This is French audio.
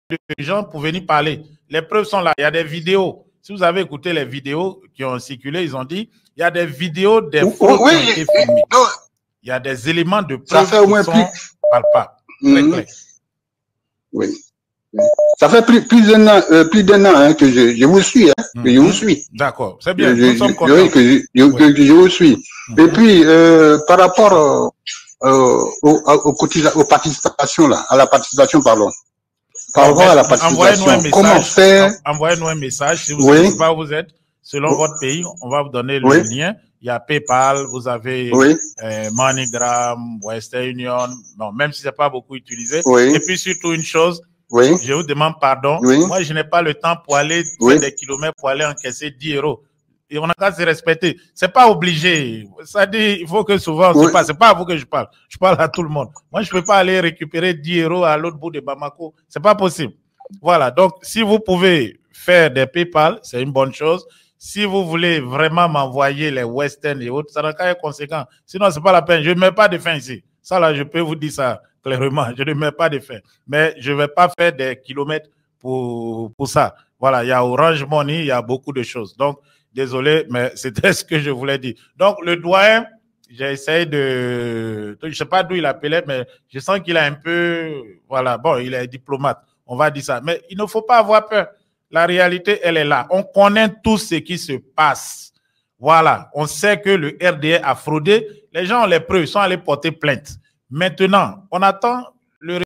de gens pour venir parler. Les preuves sont là. Il y a des vidéos. Si vous avez écouté les vidéos qui ont circulé, ils ont dit il y a des vidéos des fraudes qui ont été filmées. Il y a des éléments de preuve qui sont palpables. Très clair. Oui. Ça fait plus d'un an hein, que je vous suis. Hein, que je vous suis. D'accord, c'est bien. Nous sommes contents. Oui, que je vous suis. Et puis, par rapport aux participations, là, à la participation, pardon. Par rapport à la participation, comment faire? Envoyez-nous un message. Si vous ne savez pas où vous êtes, selon votre pays, on va vous donner le lien. Il y a PayPal, vous avez MoneyGram, Western Union, bon, même si ce n'est pas beaucoup utilisé. Et puis surtout une chose, je vous demande pardon. Moi, je n'ai pas le temps pour aller faire des kilomètres pour aller encaisser 10 €. Et on a qu'à se respecter. C'est pas obligé. Ça dit, il faut que souvent on se passe. C'est pas à vous que je parle. Je parle à tout le monde. Moi, je peux pas aller récupérer 10 € à l'autre bout de Bamako. C'est pas possible. Voilà. Donc, si vous pouvez faire des PayPal, c'est une bonne chose. Si vous voulez vraiment m'envoyer les Western et autres, ça n'a qu'à être conséquent. Sinon, c'est pas la peine. Je ne mets pas de fin ici. Ça, là, je peux vous dire ça clairement. Je ne mets pas de fin. Mais je ne vais pas faire des kilomètres pour ça. Voilà. Il y a Orange Money, il y a beaucoup de choses. Donc, désolé, mais c'était ce que je voulais dire. Donc, le doyen, j'ai essayé de... Je ne sais pas d'où il appelait, mais je sens qu'il a un peu... Voilà, bon, il est diplomate. On va dire ça. Mais il ne faut pas avoir peur. La réalité, elle est là. On connaît tout ce qui se passe. Voilà. On sait que le RDA a fraudé. Les gens ont les preuves. Ils sont allés porter plainte. Maintenant, on attend